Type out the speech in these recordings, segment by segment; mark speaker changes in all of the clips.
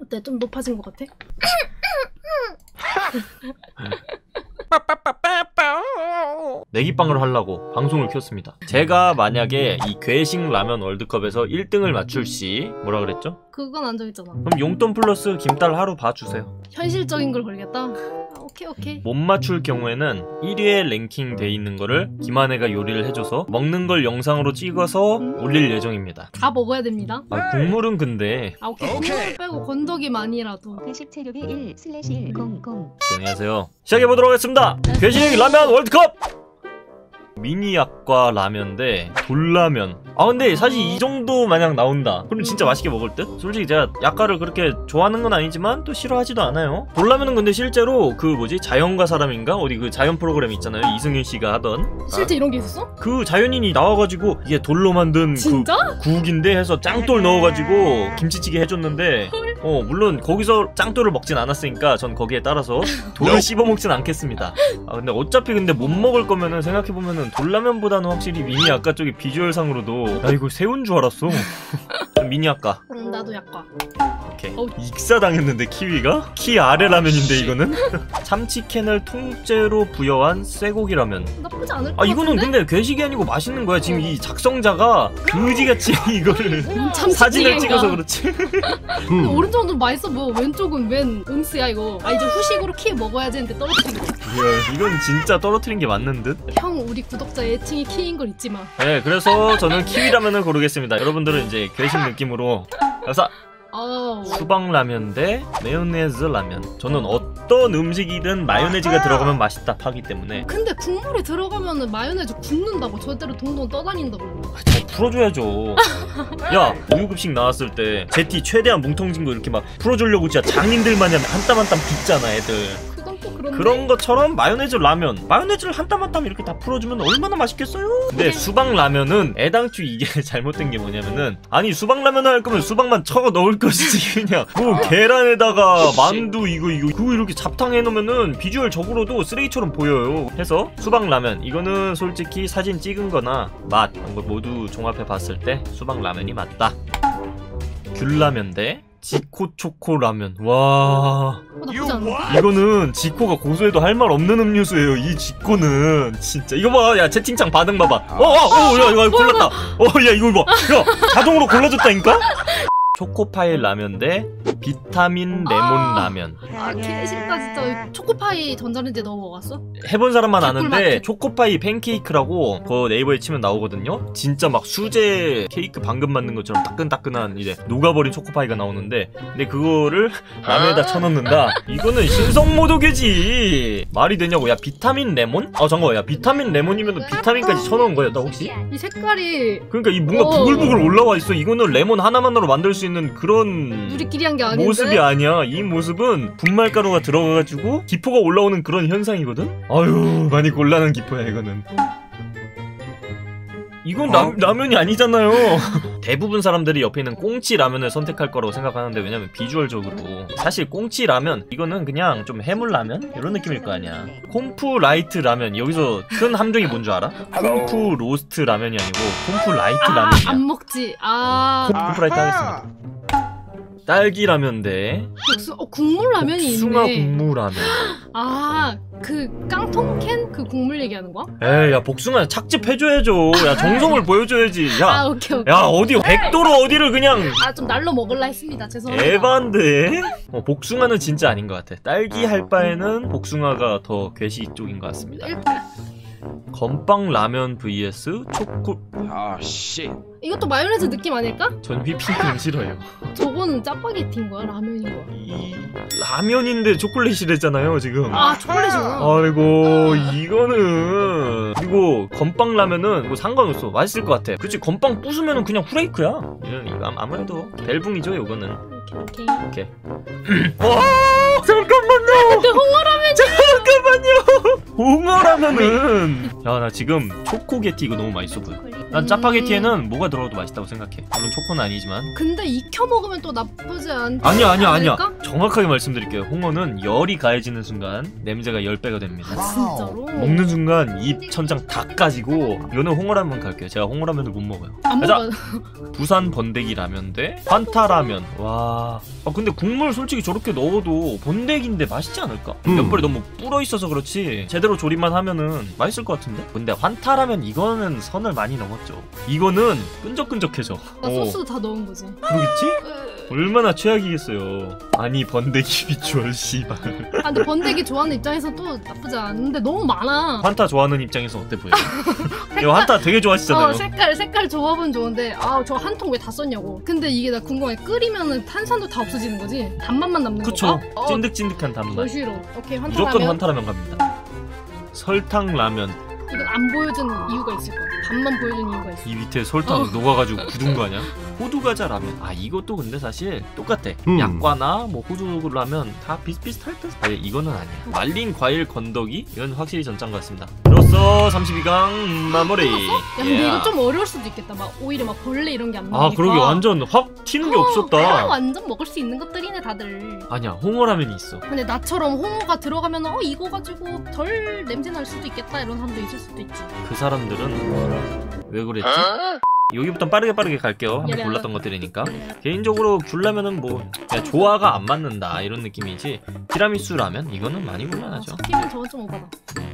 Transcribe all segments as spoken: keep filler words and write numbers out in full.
Speaker 1: 어때? 좀 높아진 것 같아?
Speaker 2: 내기빵을 하려고 방송을 켰습니다. 제가 만약에 이 괴식 라면 월드컵에서 일 등을 맞출 시 뭐라 그랬죠?
Speaker 1: 그건 안 정했잖아.
Speaker 2: 그럼 용돈 플러스 김딸 하루 봐주세요.
Speaker 1: 현실적인 걸 걸겠다? 아, 오케이 오케이.
Speaker 2: 못 맞출 경우에는 일 위에 랭킹 돼 있는 거를 김한혜가 요리를 해줘서 먹는 걸 영상으로 찍어서
Speaker 1: 음.
Speaker 2: 올릴 예정입니다.
Speaker 1: 다 먹어야 됩니다.
Speaker 2: 아, 국물은 근데
Speaker 1: 아 오케이. 국물 빼고 건더기만이라도.
Speaker 3: 괴식 체력이 일 슬래시 일 공 공.
Speaker 2: 안녕하세요. 시작해보도록 하겠습니다. 괴식 라면 월드컵! 미니 약과 라면 대 돌라면. 아 근데 사실 이 정도 마냥 나온다 그럼 진짜 맛있게 먹을 듯? 솔직히 제가 약과를 그렇게 좋아하는 건 아니지만 또 싫어하지도 않아요. 돌라면은 근데 실제로 그 뭐지 자연과 사람인가? 어디 그 자연 프로그램 있잖아요, 이승윤 씨가 하던.
Speaker 1: 실제 이런 게 있었어?
Speaker 2: 그 자연인이 나와가지고 이게 돌로 만든
Speaker 1: 진짜?
Speaker 2: 그 국인데 해서 짱돌 넣어가지고 김치찌개 해줬는데 어 물론 거기서 짱돌을 먹진 않았으니까 전 거기에 따라서 돌을 씹어먹진 않겠습니다. 아 근데 어차피 근데 못 먹을 거면은 생각해보면은 돌라면보다는 확실히 미니 약과 쪽이 비주얼상으로도 나 이거 새우인 줄 알았어. 미니 약과.
Speaker 1: 응 나도 약과.
Speaker 2: 오케이.
Speaker 1: 어우.
Speaker 2: 익사당했는데 키위가? 키 아래 라면인데 이거는? 참치캔을 통째로 부여한 쇠고기 라면.
Speaker 1: 나쁘지 않을 것
Speaker 2: 아 이거는
Speaker 1: 같은데?
Speaker 2: 근데 괴식이 아니고 맛있는 거야. 지금 이 작성자가 그지같이 이거를
Speaker 1: 참
Speaker 2: 사진을 찍어서 그렇지.
Speaker 1: 근데 오른쪽은 맛있어 보여. 왼쪽은 웬 음스야 이거. 아 이제 후식으로 키 먹어야지 했는데 떨어뜨린 거.
Speaker 2: 이야, 이건 진짜 떨어뜨린 게 맞는 듯?
Speaker 1: 형 우리 구독자 애칭이 키인 걸 잊지 마.
Speaker 2: 네 그래서 저는 키위 라면을 고르겠습니다. 여러분들은 이제 괴식 느낌으로. 그래서
Speaker 1: 어우.
Speaker 2: 수박 라면 대 마요네즈 라면. 저는 어떤 음식이든 마요네즈가 들어가면 맛있다 파기 때문에.
Speaker 1: 근데 국물에 들어가면은 마요네즈 굽는다고 절대로 동동 떠다닌다고.
Speaker 2: 잘 풀어줘야죠. 야 우유급식 나왔을 때 제티 최대한 뭉텅진 거 이렇게 막 풀어주려고 진짜 장인들 마냥 한 땀 한 땀 빚잖아 애들.
Speaker 1: 그건 또 그런데.
Speaker 2: 그런 것처럼 마요네즈 라면, 마요네즈를 한 땀 한 땀 이렇게 다 풀어주면 얼마나 맛있겠어요? 근데 수박 라면은 애당초 이게 잘못된 게 뭐냐면은 아니 수박 라면을 할 거면 수박만 쳐 넣을 것이지 그냥 뭐 계란에다가 만두 이거 이거 그거 이렇게 잡탕 해놓으면은 비주얼 적으로도 쓰레기처럼 보여요. 해서 수박 라면 이거는 솔직히 사진 찍은 거나 맛 이런 걸 모두 종합해 봤을 때 수박 라면이 맞다. 귤라면 대 지코 초코 라면. 와
Speaker 1: 어, 나쁘지 않은데?
Speaker 2: 이거는 지코가 고소해도 할 말 없는 음료수예요. 이 지코는 진짜 이거 봐. 야 채팅창 반응 봐봐. 어어야 이거 골랐다. 어야 이거 봐. 야 자동으로 골라줬다니까. 초코파이 라면 대 비타민 레몬
Speaker 1: 아.
Speaker 2: 라면.
Speaker 1: 아 개싫다 진짜. 초코파이 전자레인지에 넣어 먹었어?
Speaker 2: 해본 사람만 아는데
Speaker 1: 개꿀맛.
Speaker 2: 초코파이 팬케이크라고 그 네이버에 치면 나오거든요. 진짜 막 수제 케이크 방금 만든 것처럼 따끈따끈한 이제 녹아버린 초코파이가 나오는데 근데 그거를 라면에다 쳐넣는다. 이거는 신성모독이지. 말이 되냐고. 야 비타민 레몬? 아 잠깐만 야 비타민 레몬이면 비타민까지 쳐넣은 거였다 혹시?
Speaker 1: 이 색깔이
Speaker 2: 그러니까 이 뭔가
Speaker 1: 어.
Speaker 2: 부글부글 올라와 있어. 이거는 레몬 하나만으로 만들 수 있는 그런
Speaker 1: 우리끼리 한 게 아닌데?
Speaker 2: 모습이 아니야. 이 모습은 분말가루가 들어가가지고 기포가 올라오는 그런 현상이거든? 아유 많이 곤란한 기포야 이거는. 이건 라, 라면이 아니잖아요. 대부분 사람들이 옆에 있는 꽁치 라면을 선택할 거라고 생각하는데 왜냐면 비주얼적으로 사실 꽁치 라면 이거는 그냥 좀 해물 라면? 이런 느낌일 거 아니야. 콤프 라이트 라면 여기서 큰 함정이 뭔 줄 알아? 콤프 로스트 라면이 아니고 콤프 라이트
Speaker 1: 아,
Speaker 2: 라면이야.
Speaker 1: 안 먹지. 아
Speaker 2: 콤프 라이트 하겠습니다. 딸기 라면 대
Speaker 1: 복수, 어, 국물 라면이
Speaker 2: 복숭아
Speaker 1: 있네.
Speaker 2: 국물 라면.
Speaker 1: 아, 그 깡통캔 그 국물 얘기하는 거야?
Speaker 2: 에이 야 복숭아 착즙 해줘야죠. 야 정성을 보여줘야지.
Speaker 1: 아,
Speaker 2: 야,
Speaker 1: 오케이 오케이.
Speaker 2: 야 어디 백도로 어디를 그냥
Speaker 1: 아, 좀 날로 먹을라 했습니다. 죄송합니다.
Speaker 2: 에반데. 어, 복숭아는 진짜 아닌 것 같아. 딸기 할 바에는 복숭아가 더 괴식 쪽인 것 같습니다. 건빵 라면 vs 초코.
Speaker 4: 아 씨.
Speaker 1: 이것도 마요네즈 느낌 아닐까?
Speaker 2: 전 휘핑크는 싫어요.
Speaker 1: 저거는 짜파게티인 거야? 라면인 거야?
Speaker 2: 이 라면인데 초콜릿이랬잖아요 지금.
Speaker 1: 아, 초콜릿이구나.
Speaker 2: 아이고 이거는. 그리고 건빵 라면은 뭐 상관없어. 맛있을 것 같아. 그치 건빵 부수면은 그냥 후레이크야. 이건 이거 아무- 아무래도 벨붕이죠 이거는.
Speaker 1: 오케이.
Speaker 2: 오케이. 와 잠깐만요.
Speaker 1: 근데 홍어라면
Speaker 2: 잠깐만요. 홍어라면은 야 나 지금 초코게티 이거 너무 맛있어 보여. 난 짜파게티에는 뭐가 들어가도 맛있다고 생각해. 물론 초코는 아니지만.
Speaker 1: 근데 익혀 먹으면 또 나쁘지 않지
Speaker 2: 아니야 아니야 아니야.
Speaker 1: 않을까?
Speaker 2: 정확하게 말씀드릴게요. 홍어는 열이 가해지는 순간 냄새가 열 배가 됩니다.
Speaker 1: 아 진짜로?
Speaker 2: 먹는 순간 입 천장 다 까지고. 이거는 홍어라면 갈게요. 제가 홍어라면을 못 먹어요.
Speaker 1: 안
Speaker 2: 가자.
Speaker 1: 먹어.
Speaker 2: 부산 번데기 라면 대 환타라면. 와. 아 근데 국물 솔직히 저렇게 넣어도 번데기인데 맛있지 않을까?
Speaker 4: 음.
Speaker 2: 면발이 너무 불어 있어서 그렇지 제대로 조림만 하면은 맛있을 것 같은데? 근데 환타라면 이거는 선을 많이 넘었죠. 이거는 끈적끈적해져.
Speaker 1: 나
Speaker 2: 어.
Speaker 1: 소스도 다 넣은 거지.
Speaker 2: 그러겠지?
Speaker 1: 으.
Speaker 2: 얼마나 최악이겠어요. 아니 번데기 비주얼 씨발.
Speaker 1: 아 근데 번데기 좋아하는 입장에서 또 나쁘지 않은데 너무 많아.
Speaker 2: 환타 좋아하는 입장에서 어때 보여? 이거 환타 되게 좋아하시잖아요.
Speaker 1: 어, 색깔 색깔 조합은 좋은데 아 저 한 통 왜 다 썼냐고. 근데 이게 나 궁금해. 끓이면은 탄산도 다 없어지는 거지? 단맛만 남는
Speaker 2: 그쵸.
Speaker 1: 거가? 어,
Speaker 2: 찐득찐득한
Speaker 1: 더
Speaker 2: 단맛.
Speaker 1: 싫어. 오케이 환타라면.
Speaker 2: 무조건 환타라면 갑니다. 설탕 라면.
Speaker 1: 이건 안 보여준 이유가 있을 거야. 반만 보여준 이유가 있어.
Speaker 2: 이 밑에 설탕
Speaker 1: 어.
Speaker 2: 녹아가지고 굳은 거 아니야? 호두과자 라면. 아 이것도 근데 사실 똑같아.
Speaker 4: 음.
Speaker 2: 약과나 뭐 호두 라면 다 비슷비슷할 듯. 네, 이거는 아니야. 말린 과일 건더기. 이건 확실히 전짱 같습니다. 로써 삼십이 강 마무리.
Speaker 1: 야 근데
Speaker 2: 예.
Speaker 1: 이거 좀 어려울 수도 있겠다. 막 오히려 막 벌레 이런 게 안 나오니까.
Speaker 2: 아 그러게 완전 확 튀는 게
Speaker 1: 어,
Speaker 2: 없었다.
Speaker 1: 그냥 완전 먹을 수 있는 것들이네 다들.
Speaker 2: 아니야 홍어라면이 있어.
Speaker 1: 근데 나처럼 홍어가 들어가면 어 이거 가지고 덜 냄새 날 수도 있겠다 이런 사람도 있을 수도 있지.
Speaker 2: 그 사람들은 왜 그랬지? 여기부터 빠르게 빠르게 갈게요. 한번
Speaker 1: 야.
Speaker 2: 골랐던 것들이니까. 개인적으로 귤라면은 뭐 그냥 조화가 안 맞는다 이런 느낌이지. 티라미수 라면 이거는 많이 곤란하죠.
Speaker 1: 스키면 저건 좀 오바다.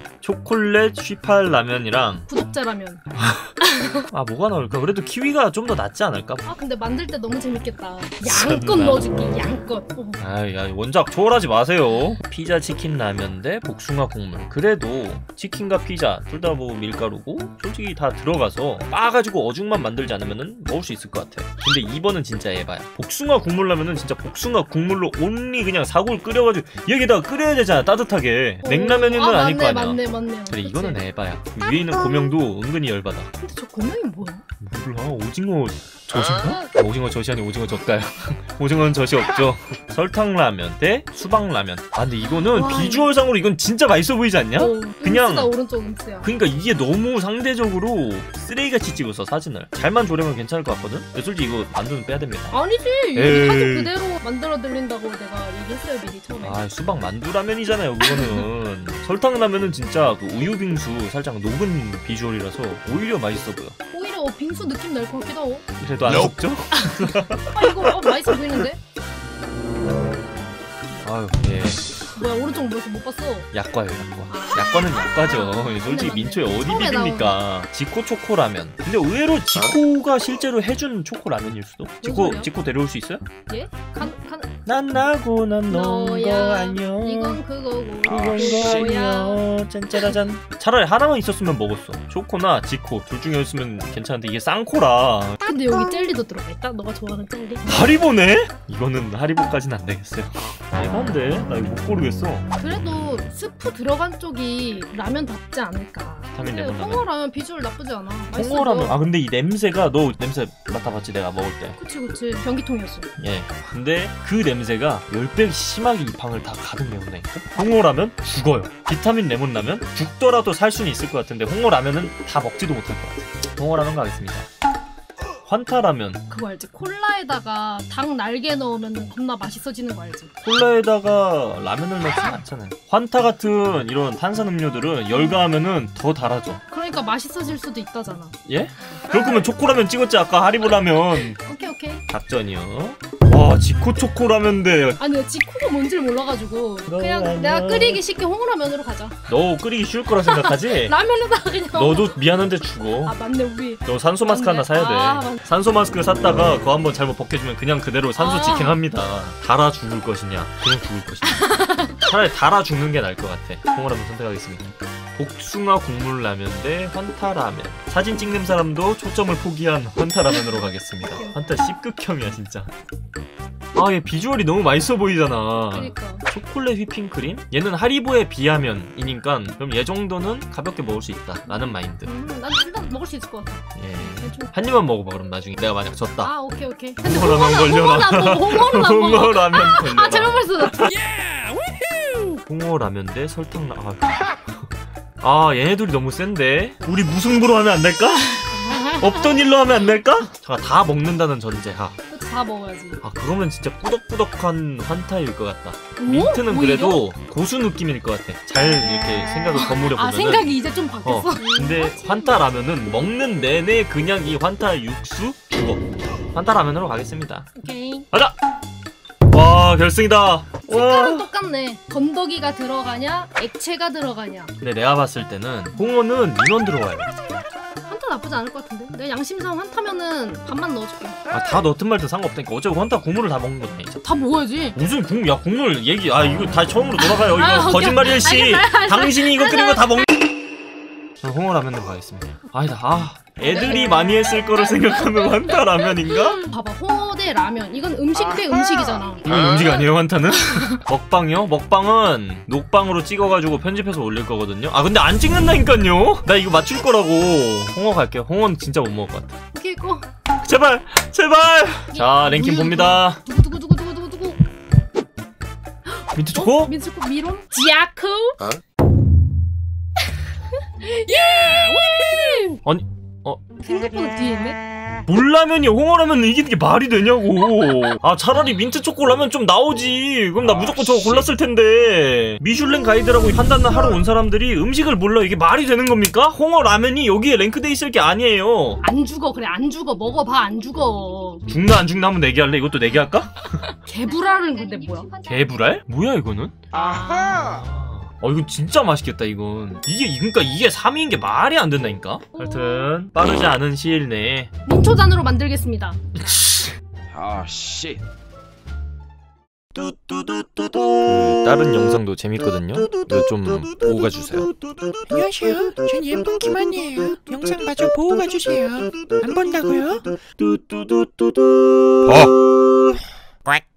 Speaker 2: 초콜릿 쉬팔 라면이랑
Speaker 1: 구독자라면.
Speaker 2: 아 뭐가 나올까? 그래도 키위가 좀 더 낫지 않을까?
Speaker 1: 아 근데 만들 때 너무 재밌겠다.
Speaker 2: 설마.
Speaker 1: 양껏 넣어줄게 양껏. 어.
Speaker 2: 아야 원작 초월하지 마세요. 피자 치킨 라면 대 복숭아 국물. 그래도 치킨과 피자 둘 다 뭐 밀가루고 솔직히 다 들어가서 빠가지고 어죽만 만들지 않으면은 먹을 수 있을 것 같아. 근데 이 번은 진짜 에바야. 복숭아 국물 라면은 진짜 복숭아 국물로 온리 그냥 사골 끓여가지고 여기다가 끓여야 되잖아 따뜻하게. 냉라면은
Speaker 1: 아,
Speaker 2: 아닐 거
Speaker 1: 맞네,
Speaker 2: 아니야.
Speaker 1: 맞네 맞네.
Speaker 2: 그래
Speaker 1: 그치?
Speaker 2: 이거는 에바야. 위에 있는 고명도 은근히 열받아.
Speaker 1: 근데 저 고명이 뭐야?
Speaker 2: 몰라 오징어 젖인가? 아, 오징어 젖이 아니 오징어 젖가요. 오징어는 젖이 없죠. 설탕라면 대 수박라면. 아 근데 이거는
Speaker 1: 와,
Speaker 2: 비주얼상으로 이건 진짜 맛있어 보이지 않냐?
Speaker 1: 어,
Speaker 2: 그냥-
Speaker 1: 음스다 오른쪽 음스야.
Speaker 2: 그러니까 이게 너무 상대적으로 쓰레기같이 찍어서 사진을 잘만 조리면 괜찮을 것 같거든? 근데 솔직히 이거 만두는 빼야 됩니다.
Speaker 1: 아니지
Speaker 2: 에이.
Speaker 1: 여기 사진 그대로 만들어 드린다고 내가 얘기했어요 미리 처음에.
Speaker 2: 아 수박 만두라면이잖아요 그거는. 설탕라면은 진짜 그 우유 빙수 살짝 녹은 비주얼이라서 오히려 맛있어 보여.
Speaker 1: 오히려 어, 빙수 느낌 날 것 같기도 하고.
Speaker 2: 그래도 안 속죠?
Speaker 1: 아 이거 어, 맛있어 보이는데?
Speaker 2: 아유 예.
Speaker 1: 뭐야 오른쪽 뭐였어 못 봤어.
Speaker 2: 약과요 약과. 약과는 약과죠. 솔직히
Speaker 1: 맞네.
Speaker 2: 민초에 어디
Speaker 1: 처음에
Speaker 2: 비립니까? 지코 초코 라면. 근데 의외로 지코가 실제로 해준 초코 라면일 수도? 지코
Speaker 1: 소리야?
Speaker 2: 지코 데려올 수 있어요?
Speaker 1: 예? 간, 간,
Speaker 2: 난 나고 난 넌 거
Speaker 1: 너야.
Speaker 2: 아니여.
Speaker 1: 이건 그거고.
Speaker 2: 그건 거
Speaker 1: 뭐야.
Speaker 2: 아니여. 짠짜라잔. 차라리 하나만 있었으면 먹었어. 초코나 지코 둘 중에 있으면 괜찮은데 이게 쌍코라.
Speaker 1: 근데 여기 젤리도 들어가 있다. 너가 좋아하는 젤리.
Speaker 2: 하리보네? 이거는 하리보까지는 안 되겠어요. 대박인데? 나 이거 못 고르겠어.
Speaker 1: 그래도 스프 들어간 쪽이 라면답지 않을까.
Speaker 2: 비타민
Speaker 1: 근데
Speaker 2: 레몬 라면.
Speaker 1: 홍어라면 비주얼 나쁘지 않아. 맛있어
Speaker 2: 홍어라면
Speaker 1: 보여.
Speaker 2: 아 근데 이 냄새가 너 냄새 맡아봤지 내가 먹을 때.
Speaker 1: 그치 그치 변기통이었어.
Speaker 2: 예. 근데 그 냄새가 열 배 심하게 이 방을 다 가득 메운다니까? 홍어라면 죽어요. 비타민 레몬 라면 죽더라도 살 수는 있을 것 같은데 홍어라면은 다 먹지도 못할 것 같아. 홍어라면 가겠습니다. 환타라면.
Speaker 1: 그거 알지? 콜라에다가 닭 날개 넣으면 겁나 맛있어지는 거 알지?
Speaker 2: 콜라에다가 라면을 넣진 않잖아요. 환타 같은 이런 탄산음료들은 열가하면은 더 달아져.
Speaker 1: 그러니까 맛있어질 수도 있다잖아.
Speaker 2: 예? 그럴 거면 초코라면 찍었지 아까 하리보라면.
Speaker 1: 오케이 오케이.
Speaker 2: 작전이요. 와 지코 초코라면인데
Speaker 1: 아니 내가 지코가 뭔지를 몰라가지고 그냥
Speaker 2: 너라면.
Speaker 1: 내가 끓이기 쉽게 홍어라면으로 가자.
Speaker 2: 너 끓이기 쉬울 거라 생각하지?
Speaker 1: 라면에다가 그냥.
Speaker 2: 너도 미안한데 죽어.
Speaker 1: 아 맞네 우리.
Speaker 2: 너 산소 마스크
Speaker 1: 맞네.
Speaker 2: 하나 사야 돼.
Speaker 1: 아, 맞네.
Speaker 2: 산소 마스크 샀다가 그거 한번 잘못 벗겨주면 그냥 그대로 산소
Speaker 1: 아.
Speaker 2: 직행합니다. 달아 죽을 것이냐 그냥 죽을 것이냐. 차라리 달아 죽는 게 나을 것 같아. 홍어라면 선택하겠습니다. 복숭아 국물 라면 대 환타 라면. 사진 찍는 사람도 초점을 포기한 환타 라면으로 가겠습니다. 환타 씹극혐이야 진짜. 아 얘 비주얼이 너무 맛있어 보이잖아.
Speaker 1: 그러니까.
Speaker 2: 초콜릿 휘핑크림? 얘는 하리보에 비하면이니까 그럼 얘 정도는 가볍게 먹을 수 있다 라는 마인드.
Speaker 1: 음, 난 둘 다 먹을 수 있을 것 같아.
Speaker 2: 예.
Speaker 1: 좀-
Speaker 2: 한 입만 먹어봐 그럼 나중에 내가 만약 졌다.
Speaker 1: 아 오케이 오케이. 근데
Speaker 2: 홍어라면
Speaker 1: 홍어는
Speaker 2: 걸려라.
Speaker 1: 홍어는 안 먹어. 홍어는 안 먹어.
Speaker 2: 홍어라면 걸려라.
Speaker 1: 아 잘못 말했어.
Speaker 2: 홍어라면 대 설탕라. 아, 아 얘네들이 너무 센데 우리 무승부로 하면 안 될까? 없던 일로 하면 안 될까? 자, 다 먹는다는 전제하.
Speaker 1: 다 먹어야지.
Speaker 2: 아 그러면 진짜 꾸덕꾸덕한 환타일 것 같다.
Speaker 1: 오?
Speaker 2: 민트는
Speaker 1: 오히려?
Speaker 2: 그래도 고수 느낌일 것 같아. 잘 이렇게 생각을 거무려 보면은.
Speaker 1: 아 생각이 이제 좀 바뀌었어.
Speaker 2: 어, 근데 환타 라면은 먹는 내내 그냥 이 환타 육수 죽어. 환타 라면으로 가겠습니다.
Speaker 1: 오케이.
Speaker 2: 가자. 와 결승이다.
Speaker 1: 색깔은
Speaker 2: 와.
Speaker 1: 똑같네. 건더기가 들어가냐 액체가 들어가냐.
Speaker 2: 근데 내가 봤을 때는 홍어는 민원 들어가야 돼.
Speaker 1: 환타 나쁘지 않을 것 같은데. 내가 양심상 환타면은 반만 넣어줄게.
Speaker 2: 아, 다 넣든 말든 상관없다니까. 어차피 환타 국물을 다 먹는 건데.
Speaker 1: 다 먹어야지.
Speaker 2: 무슨 국물? 야 국물 얘기. 아 이거 다 처음으로 돌아가요. 이거
Speaker 1: 아, 오케이.
Speaker 2: 거짓말이야 씨.
Speaker 1: 알겠어요, 알겠어요.
Speaker 2: 당신이 이거 끓인 거 다 먹. 저는 홍어 라면으로 가겠습니다. 아니다. 아 애들이 많이 했을 거를 생각하면 환타 라면인가?
Speaker 1: 봐봐 홍어 대 라면. 이건 음식 대 음식이잖아.
Speaker 2: 이건 음식 아니에요 환타는? 먹방이요? 먹방은 녹방으로 찍어가지고 편집해서 올릴 거거든요. 아 근데 안 찍는다니까요? 나 이거 맞출 거라고. 홍어 갈게요. 홍어는 진짜 못 먹을 것 같아.
Speaker 1: 오케이 고.
Speaker 2: 제발 제발. 자 랭킹
Speaker 1: 누구,
Speaker 2: 봅니다.
Speaker 1: 누구 누구 누구 누구 누구 누구.
Speaker 2: 민트 초코?
Speaker 1: 어? 민트초코 미롬? 지아코?
Speaker 2: 어?
Speaker 1: 예!
Speaker 2: 아니
Speaker 1: 생각보다 뒤에 있네?
Speaker 2: 물라면이 홍어라면 이기는 게 말이 되냐고. 아 차라리 민트 초코라면 좀 나오지. 그럼 나 무조건 저거 골랐을 텐데. 미슐랭 가이드라고 판단을 하러 온 사람들이 음식을 몰라. 이게 말이 되는 겁니까? 홍어 라면이 여기에 랭크돼 있을 게 아니에요.
Speaker 1: 안 죽어 그래 안 죽어 먹어봐 안 죽어.
Speaker 2: 죽나 안 죽나 한번 내기할래? 이것도 내기할까?
Speaker 1: 개불알은 근데 뭐야?
Speaker 2: 개불알? 뭐야 이거는?
Speaker 1: 아하.
Speaker 2: 어 이건 진짜 맛있겠다 이건. 이게 그러니까 이게 삼 위인 게 말이 안 된다니까. 하여튼 빠르지 않은 시일 내에
Speaker 1: 민초단으로 만들겠습니다.
Speaker 4: 아 씨.
Speaker 2: 그 다른 영상도 재밌거든요. 이거 좀 보고 가주세요.
Speaker 5: 안녕하세요. 전 예쁜 김한이에요. 영상 마저 보고 가주세요. 안 본다고요?
Speaker 2: 어.